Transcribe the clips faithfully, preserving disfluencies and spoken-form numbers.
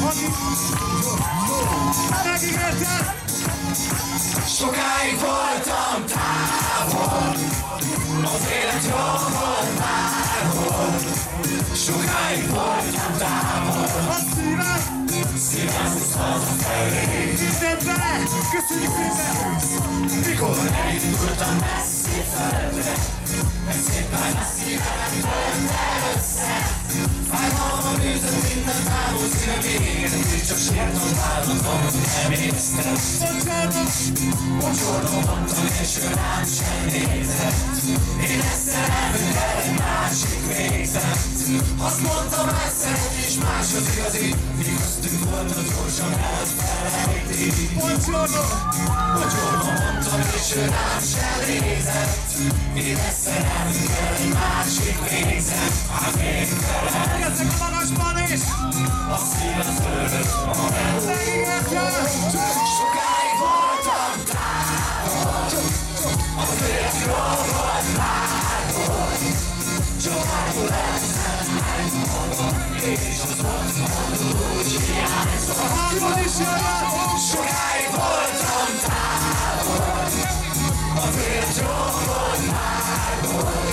Megígérted? Sokáig voltam távol, az élet jó volt bárhol. Sokáig voltam távol, A szívem, szívem húz hazafelé. mindenbe, köszönjük minden! Mikor elindultam messzi földre, egy szép lány a szívemet tölt el össze. Fájdalmam ütött minden távol szíve véget, és csak sírtam vállatom, nem érztem. Bocsánat! Bocsornom mondtam, és ő rám sem nézett. Én ezt szerelmünk el egy másik végzett. Azt mondtam, egyszerűen és más az igazi, mi köztünk volt a gyorsan elfelejti. Bocsánat! Bocsornom mondtam, és ő rám sem nézett. Én ezt szerelmünk el egy másik végzett. Hát végtelen. Ezek a magasban is! A szívem fölött van el. Megígérted? Sokáig voltam távol, az élet jó volt bárhol. Csomagul lettem megmondom, és az otthon úgy hiányzom. A hangod is jön! Sokáig voltam távol, az élet jó volt bárhol.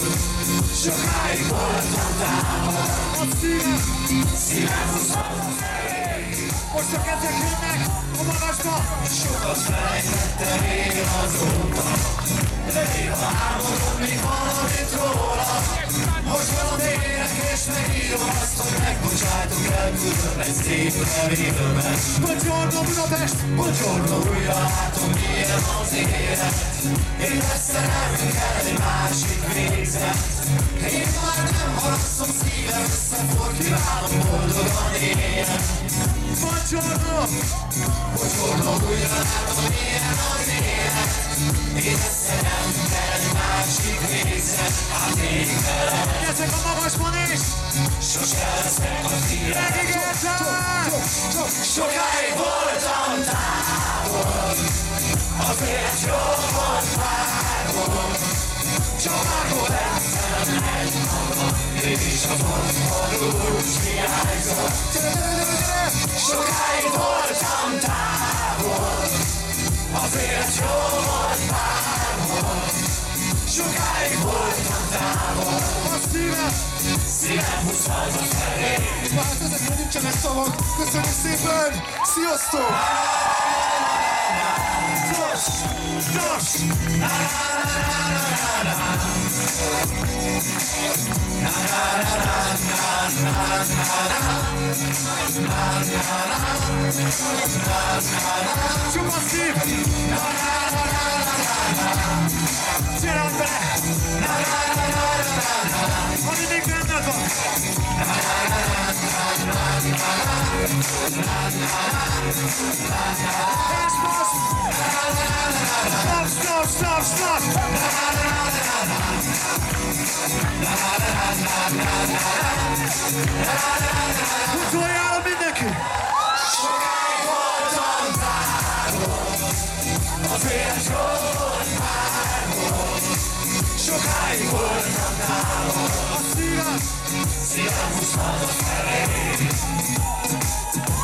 Sokáig voltam távol, A szívem! szívem húz hazafelé. Most a kezek jönnek a magasba! Sokat felejtettem én azóta, de néha álmodom még valamit róla. Most van a tények és megírom azt, hogy megbocsájtok, elküldöm egy szép levélben. Buongiorno Budapest! Bocsorba újra látom, milyen az élet. Én ezt szerelmünk el egy másik végzet. Én már nem haragszom, szívem összefor, kívánom boldogan éljen. Buongiorno! Bocsorba újra látom, milyen az élet. Én ezt szerelmünk el egy másik végzet. Hát végtelen. Ezek a magasban is! Sose leszek a tiéd. Megígérted! Sokáig voltam távol, az élet jó volt bárhol. Csomagol lettem egy magam, és az otthon úgy hiányzom. Sokáig voltam távol, az élet jó volt bárhol. Sokáig voltam távol, A szívem! szívem húz hazafelé. És már hát ezekre nincsenek szavak! Köszönjük szépen! Sziasztok! Gyors! Gyors! Csupa szív! Gyere ott bele! Ami még benned van! És most! Stop, stop, stop, stop! Utoljára mindenki! Sokáig voltam távol, az élet jó volt bárhol. Sokáig voltam távol, A szívem! szívem húz hazafelé.